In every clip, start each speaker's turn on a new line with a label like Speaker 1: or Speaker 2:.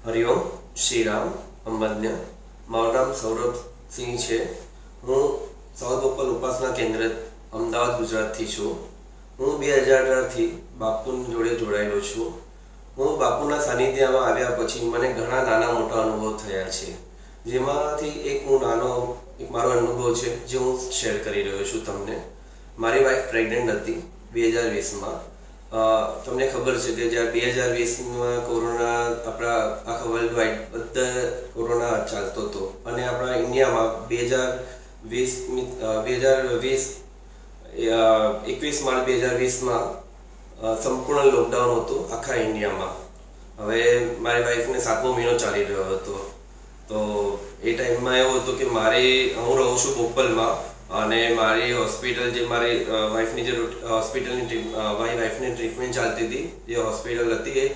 Speaker 1: हरिओम श्रीराम अमज्ञ मारू नाम सौरभ सिंह है। हूँ साउथ गोपाल उपासना केन्द्र अमदावाद गुजरात थी छूँ। हूँ 2018 थी बापू जोड़े जोड़ायेलो छूँ। हूँ बापूना सानिध्यमां आव्या पछी मने घणा नाना मोटा अनुभव थया छे, जेमांथी एक हूँ नानो एक मारो अनुभव है जे हूँ शेर करी रह्यो छूं तमने। मारी वाइफ प्रेग्नेंट हती 2020 में। तमने खबर है कि ज्यारे 2020 में कोरोना अपना आखा वर्ल्ड वाइड बधा कोरोना चालतो तो अने अपना इंडिया में 2020 21 मार्च 2020 में संपूर्ण लॉकडाउन हतुं आखा इंडिया में। हवे मारी वाइफ ने 7मो महीनो चाली रह्यो हतो। तो ए टाइम में एवुं हतुं कि मारी हूँ रहूं छुं बोपल में અને મારી હોસ્પિટલ જે મારી વાઈફની જે હોસ્પિટલની મારી વાઈફની ટ્રીટમેન્ટ ચાલતી હતી જે હોસ્પિટલ હતી એ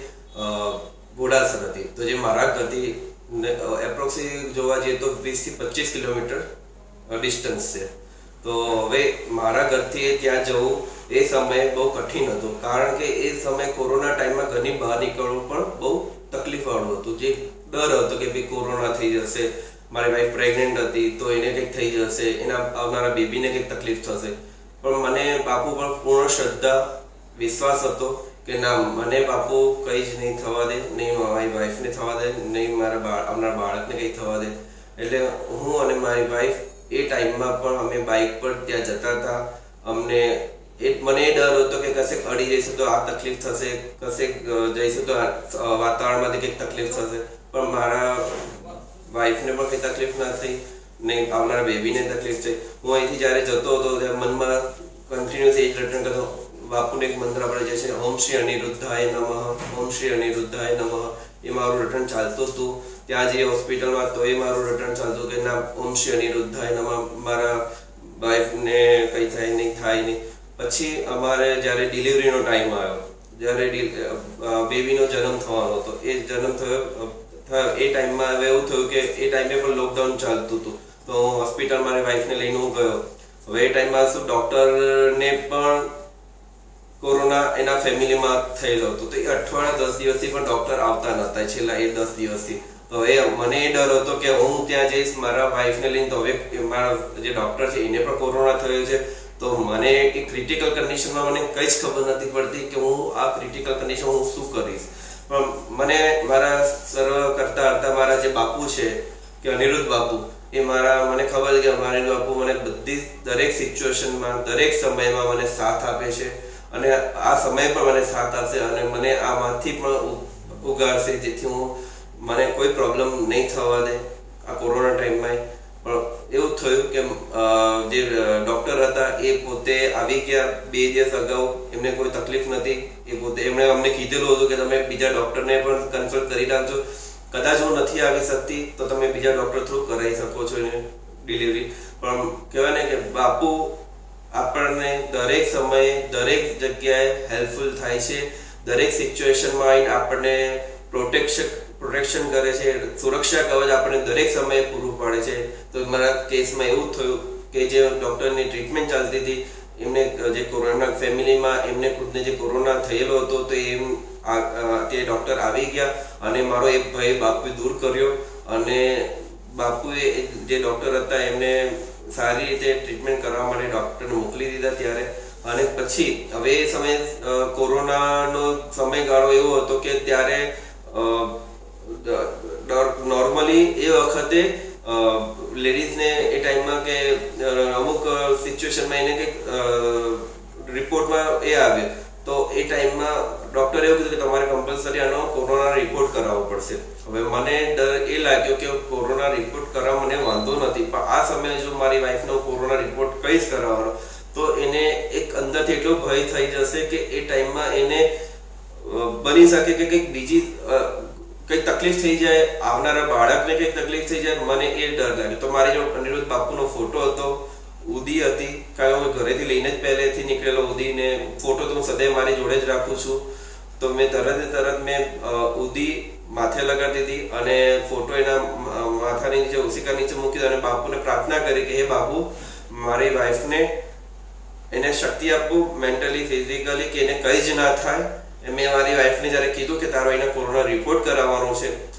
Speaker 1: ઘોડાસર હતી। તો જે મારા ઘરથી એપ્રોક્સી જોવા જઈએ તો 20 થી 25 કિલોમીટર ડિસ્ટન્સ છે। તો હવે મારા ઘરથી ત્યાં જવું એ સમયે બહુ કઠિન હતું, કારણ કે એ સમયે કોરોના ટાઈમમાં ઘરની બહાર નીકળવું પણ બહુ તકલીફવાળું હતું। જે ડર હતો કે ભાઈ કોરોના થઈ જશે, मारी वाइफ प्रेग्नेंट थी तो इन्हें कई थी जैसे आवनारा बेबी ने कई तकलीफ थशे। पण मने बापू पर पूर्ण श्रद्धा विश्वास हतो कि ना मने बापू कई ज नहीं थवा दे, नहीं मारी वाइफ ने थवा दे, नहीं मारा आवनारा बाळक ने कई थवा दे। एटले हूँ अने मारी वाइफ ए टाइम में पण अमे बाइक पर त्यां जता था। अमने मने डर हतो कि कशेक अड़ी जईशुं तो आ तकलीफ थशे, कशेक जईशुं तो वातावरणमांथी कई तकलीफ थशे। पण मारा वाइफ ने पण कई तकलीफ ना थई, नहीं आवनारा बेबी ने तकलीफ थई। हूँ अहींथी ज्यारे जतो हतो त्यारे मन में कन्टिन्युअस एज रटन करतो। बापूने एक मंत्र आपणे जे छे ओम श्री अनिरुद्धाय नमः, ओम श्री अनिरुद्धाय नमः, ए मारुं रटन चालतुं हतुं। त्यां जे होस्पिटल में तो ए मारुं रटन चालतुं कि ना ओम श्री अनिरुद्धाय नमः, मारा वाइफ ने कई थाय नहीं थाय नहीं। पछी अमारे ज्यारे डिलिवरीनो टाइम आव्यो, ज्यारे बेबीनो जन्म थवानो हतो, ए जन्म थयो ए टाइम में एवं थयुं कि ए टाइमे पण लॉकडाउन चालतुं हतुं। तो होस्पिटल मारी वाइफ ने लईने हूँ गयो। हवे ए टाइम में शुं डॉक्टर ने पण कोरोना एना फैमिली में थयेलो हतो। तो ए अठवाडिया 10 दिवसथी पण डॉक्टर आवता नता, छेल्ला ए 10 दिवसथी। तो ए मने ए डर हतो कि हूँ त्यां जईश मारा वाइफ ने लईने, तो हवे मारा जे डॉक्टर छे एने पण कोरोना थयो छे। तो मने एक क्रिटिकल कंडीशन में मने कई ज खबर नथी पड़ती कि हूँ आ क्रिटिकल कंडीशन हूँ शुं करीश। मने मारा सर्व करता हता मारा जे बापू छे कि अनिरुद्ध बापू, ए मारा मने खबर है कि अनिरुद्ध बापू मने बधी दरेक सिच्युएशन में दरेक समय में मने साथ आपे छे अने आ समय पर मने साथ आपशे अने मने आमांथी पण उगाड़शे, जेथी हूँ मने कोई प्रॉब्लम नहीं थवा दे आ कोरोना टाइम में। पण एवुं थयुं कि जे डॉक्टर हता ए पोते आवी गया 2 दिवस अगाऊ, एमने कोई तकलीफ नथी। ए पोते एमणे अમને કીધેલું હતું કે તમે બીજા ડોક્ટરને પણ કન્સલ્ટ કરી રાખજો, કદાચ હું નથી આવી શકતી તો તમે બીજા ડોક્ટર થ્રુ કરાવી શકો છો ડિલિવરી। પણ કહેવાય ને કે બાપુ આપણને દરેક સમયે દરેક જગ્યાએ હેલ્પફુલ થાય છે, દરેક સિચ્યુએશનમાં આવીને આપણને પ્રોટેક્શન करे छे, सुरक्षा कवच आपने दरेक समय पूરું पाड़े छे। तो मारा केस में एवं थयुं कि जे डॉक्टर ने ट्रीटमेंट चालती थी एमने जे कोरोना फैमिली में एमने खुदने जे कोरोना थयेलो हतो तो एम ते डॉक्टर आवी गया अने मारो एक भय बापूए दूर कर्यो अने बापूए जे डॉक्टर हता एमने सारी रीते ट्रीटमेंट करवा माटे डॉक्टर ने मोकली दीधा त्यारे। अने पछी हवे ए समय कोरोनानो समयगाळो एवो हतो कि त्यारे नॉर्मली ए वखते लेडीज ने ए टाइम में के अमुक सिच्युएशन में एने के रिपोर्ट में ए आवे तो ए टाइम में डॉक्टर एवं कीधुं कि तमारे कंपल्सरी आनो कोरोना रिपोर्ट करावવો પડશે। હવે મને ડર એ લાગ્યો કે કોરોના रिपोर्ट करावવા મને વાંધો નથી, પણ આ સમયે જો મારી વાઈફનો કોરોના रिपोर्ट કઈ જ કરાવવાનો તો એને એક અંદરથી એટલો ભય થઈ જશે કે એ ટાઈમમાં એને बनी सके कि कई बीजी कई तकलीफ थी जाए, आवनारा बाळकने कई तकलीफ थी जाए, मने ए डर लागे। तो मारी जो अनिरुद्ध बापूनो फोटो हतो, उदी हती, कारण मैं घरेथी लईने ज पहेलेथी निकळेलो उदी ने फोटो तो सदैव मारी जोड़े ज राखुं छुं। तो मैं तरत मैं उदी माथे लगाड़ी दी अने फोटो एना माथानी नीचे ओशिका नीचे मूकी अने बापूने प्रार्थना करी कि हे बापू मारी वाइफ ने एने शक्ति आपो मेंटली फिजिकली कि एने कई ज ना थाय। मैं मारी वाइफ ने जયારે કીધું કે તારો એને કોરોના રિપોર્ટ કરાવવાનો છે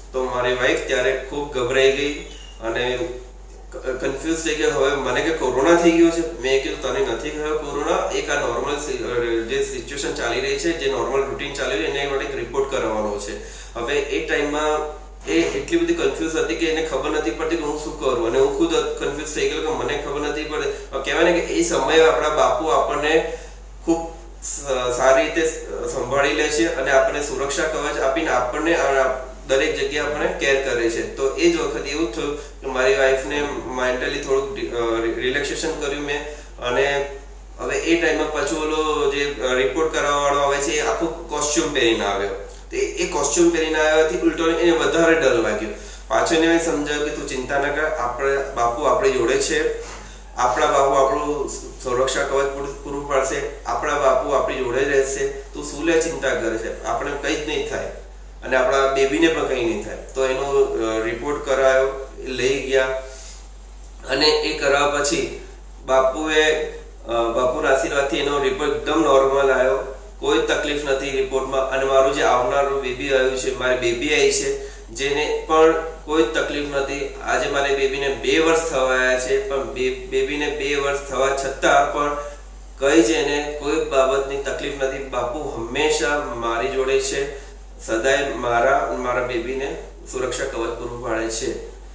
Speaker 1: તો મારી વાઈફ ત્યારે ખૂબ ગભરાઈ ગઈ અને કન્ફ્યુઝ થઈ ગયા. હવે મને કે કોરોના થઈ ગયો છે. મેં કીધું તને નથી થયો કોરોના, એક આ નોર્મલ જે સિચ્યુએશન ચાલી રહી છે, જે નોર્મલ રૂટીન ચાલી રહ્યું એને માટે રિપોર્ટ કરવાનો છે. હવે એ ટાઈમમાં એ એટલી બધી કન્ફ્યુઝ હતી કે એને ખબર નથી પડતી કે હું શું કરું, અને હું ખુદ કન્ફ્યુઝ થઈ ગયો કે મને ખબર નથી પડતી. કહેવાય ને કે એ સમયે આપણા બાપુ આપણને ખૂબ સારી રીતે સંભાળી લે છે અને આપણને સુરક્ષા કવચ આપીને આપણને દરેક જગ્યાએ આપણે કેર કરે છે. તો એ જ વખત એવું થયું કે મારી વાઈફને મેન્ટલી થોડુંક રિલેક્સેશન કર્યું મેં. અને હવે એ ટાઈમમાં પાછું ઓલો જે રિપોર્ટ કરાવવાવાળો આવે છે એ આખું કોસ્ચ્યુમ પહેરીને આવ્યો. તો એ કોસ્ચ્યુમ પહેરીને આવ્યાથી ઉલટો એને વધારે ડર લાગ્યો. પાછો એને મેં સમજાવ્યું કે તું ચિંતા ન કર, આપણે બાપુ આપણી જોડે છે, આપણા બાપુ આપણું સુરક્ષા કવચ પૂરું પાડશે, આપણા બાપુ આપણી જોડે રહેશે, તું શું લે ચિંતા કરે છે, આપણે કંઈ જ નહીં થાય અને આપણા બેબીને પણ કંઈ નહીં થાય. તો એનો રિપોર્ટ કરાયો, લઈ ગયા અને એ કરાવ્યા પછી બાપુના આશીર્વાદથી એનો રિપોર્ટ એકદમ નોર્મલ આવ્યો, કોઈ તકલીફ નથી રિપોર્ટમાં. અને મારું જે આવનારું બેબી આવ્યું છે, મારી બેબી આવી છે જેને પણ કોઈ તકલીફ નથી. આજે મારી બેબીને 2 વર્ષ થવાયા છે, પણ બેબીને 2 વર્ષ થવા છતાં પણ કઈ જ એને કોઈ બાબતની તકલીફ નથી. બાપુ હંમેશા મારી જોડે છે, સદાય મારા બેબીને સુરક્ષા કવચ પૂરું પાડે છે.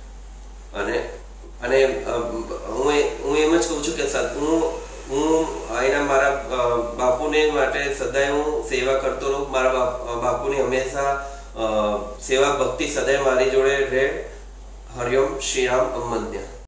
Speaker 1: અને હું એમ જ કહું છું કે હું એના મારા બાપુને માટે સદાય હું સેવા કરતો રહું. મારા બાપુની હંમેશા સેવા ભક્તિ સદાય મારી જોડે રહે. હરિઓમ શ્રી રામ અમન્ય.